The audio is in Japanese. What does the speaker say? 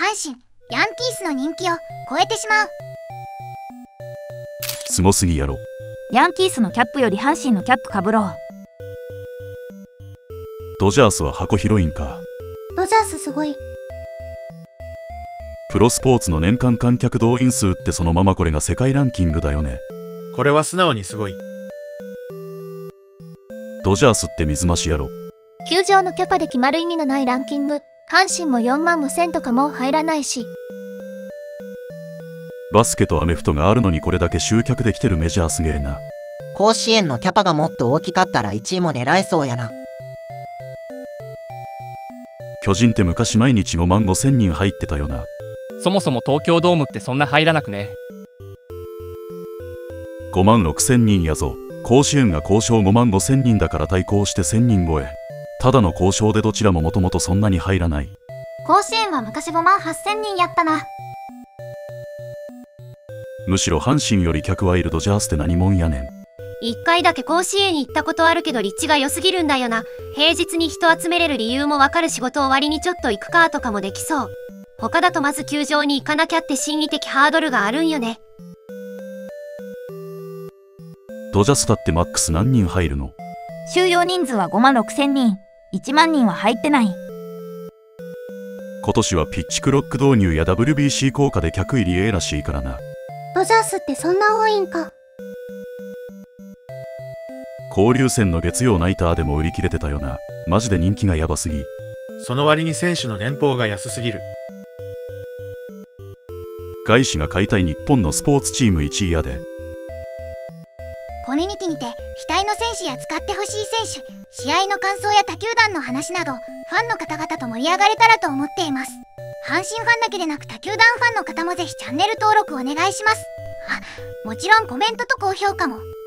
阪神、ヤンキースの人気を超えてしまう。 すごすぎやろ。 ヤンキースのキャップより阪神のキャップかぶろう。 ドジャースは箱広いんか。 ドジャースすごい。 プロスポーツの年間観客動員数ってそのままこれが世界ランキングだよね。 これは素直にすごい。 ドジャースって水増しやろ。 球場のキャパで決まる意味のないランキング。阪神も4万5千とかもう入らないし。 バスケとアメフトがあるのにこれだけ集客できてるメジャーすげえな。 甲子園のキャパがもっと大きかったら1位も狙えそうやな。 巨人って昔毎日5万5千人入ってたよな。 そもそも東京ドームってそんな入らなくね。 5万6千人やぞ。甲子園が交渉5万5千人だから対抗して1000人超え。ただの交渉でどちらももともとそんなに入らない。 甲子園は昔5万8千人やったな。 むしろ阪神より客はいるドジャースって何もんやねん。 1回だけ甲子園行ったことあるけど立地が良すぎるんだよな。平日に人集めれる理由もわかる。仕事終わりにちょっと行くかとかもできそう。他だとまず球場に行かなきゃって心理的ハードルがあるんよね。 ドジャスだってマックス何人入るの？ 収容人数は5万6千人。1万人は入ってない。 今年はピッチクロック導入や WBC 効果で客入りらしいからな。 ドジャースってそんな多いんか。 交流戦の月曜ナイターでも売り切れてたよな。マジで人気がヤバすぎ。 その割に選手の年俸が安すぎる。 外資が買いたい日本のスポーツチーム1位やで。 コミュニティにて期待の選手や使ってほしい選手、試合の感想や他球団の話など、ファンの方々と盛り上がれたらと思っています。阪神ファンだけでなく他球団ファンの方もぜひチャンネル登録お願いします。もちろんコメントと高評価も。